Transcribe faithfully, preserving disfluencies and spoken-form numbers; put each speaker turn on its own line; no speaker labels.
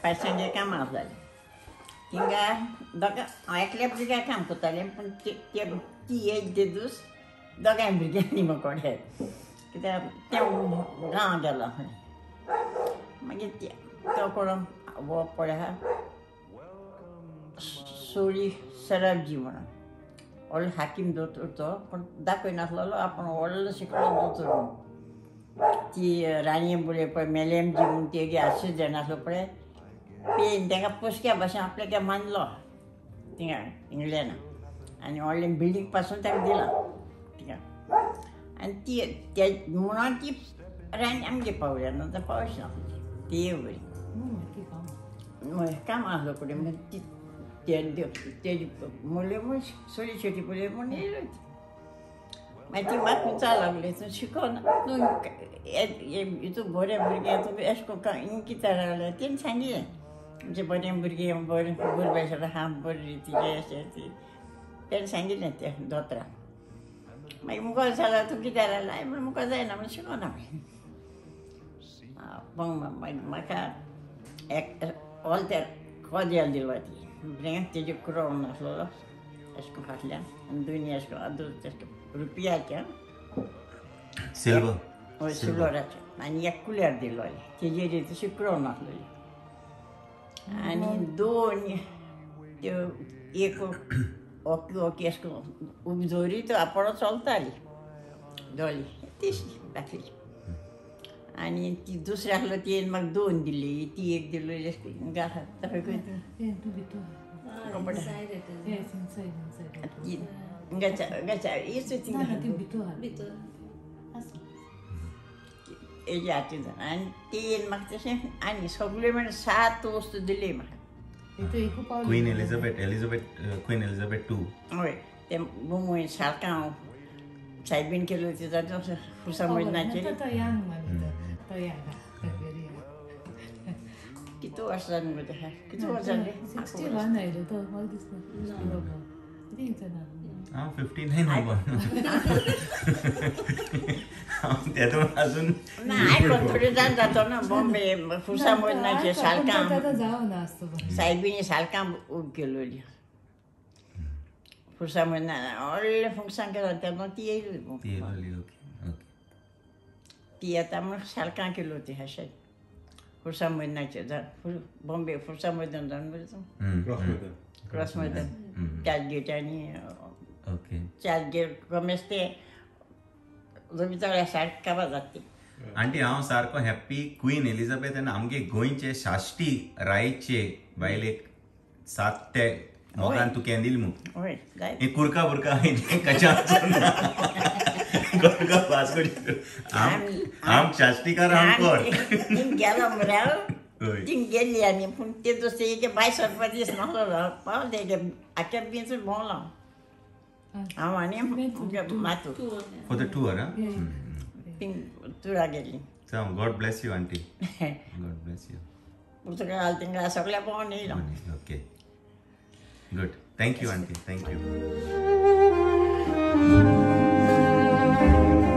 passenger काम आसलेलें थिंगा दोगां एकल्या भुरग्यां काम करतालें पूण ती एज ते दीस दोगांय भुरग्यांनी म्हाका कित्याक ते गांव गेलो मागीर तो कोण वो पळय आहा सोळी सरबजी म्हणून व्हडलो हाकीम दोतोर तो पूण दाखयनासलो आपूण व्हडलो शिकलो दोतोर म्हणून ती राणी बुले पळय मेलेमजी म्हूण तेगे आशीश जाण आसलो पळय पेन ताका पोसक्या भाशेन आपल्याक मानलो थिंगा इंग्लँडान आनी व्हडलें बिल्डींग पासून ताका दिलां थिंगा आनी ती ते म्हणून ती राणी आमगे पावल्या न्हू पावच नासली ती बरी काम आसलो फुडें मागीर ती तेजी मुले म्हूण सोळी शेटी पळय म्हूण येयलो मागीर ती म्हाका विचार लागली तूं शिकोना तूं हितून बरें भुरगें तूं एश कोन्न हिंग कित्याक लागलें तेणें सांगिल्लें म्हणजे बरें भुरगें बरें बरें भाशेन आहा बरें रितीचें अशें ती तेणें सांगिल्लें तें दोतोराक मागीर मुगो जाल्यार तूं कित्याक लागलें हांवें म्हणलें मुगो जायना म्हूण शिकोना पूण मागीर म्हाका एक ऑल त्या कोदेल दिलो ती भुरग्यांक तेजे क्रोन नासलो अशें करून फाटल्यान आनी दोनी अशें करून अदूर अशें रुपयाचें
सिल्वर
हय सिल्वराचें आनी एक कुलेर दिलो तेजेर तशी क्रोन नासलोली आनी दोन त्यो एक ओके ओके अशें करून उबजोरी तो आपोळो चलताली दोली तीशी दाखयली आनी ती दुसरी आसलो ती म्हाका दोन दिल्ली ती एक दिल्ली हेजे हातीन आनी ती म्हाका तशें आनी सगळे म्हण सात वस्तू दिली म्हाका
Queen Elizabeth Elizabeth Queen Elizabeth two
हय ते मुंबय सारकां सायबीन केलो ती जाता खुसा मैदानाचेर कितू वर्सां न्हू ते कितू वर्सां
हांव फिफ्टी नायन तेतून अजून
ना आयकोन थोडे जाण जातो ना बॉम्बे खुसा मैदानाचेर सारकां सायबीनी सारकां उब केलोली खुसा मैदान व्हडलें फंक्शन केलो तेन्ना ती येयली ती येता म्हूण सारकां केलो ती अशें खुर्सा मैदानाचेर जावन बॉम्बे खुर्सा मैदान जावन बरें क्रॉस मैदान चार्च गेट आनी चार्च गेट गमेज ते रवितळ्या सारका जाता ती
आंटी हांव सारको हॅप्पी क्वीन एलिझाबेथ आनी आमगे गोंयचे शाश्टी रायचे बायलेक सात ते मोगान तूं केंदिल मू हे कुरका बुरका कशा आम शास्त्रीकार आम
गेलो मरे थिंग गेली आनी पूण ते दुसरे एक बाय सरपा दीस नासलो पावले आख्या बीच भोंवलो हांव आनी मातू
फॉर द टूर
थिंग टुरा गेली
God bless you aunty God bless you
Portugal थिंगा सगळ्या भोंवन येयलो
okay good thank you aunty thank you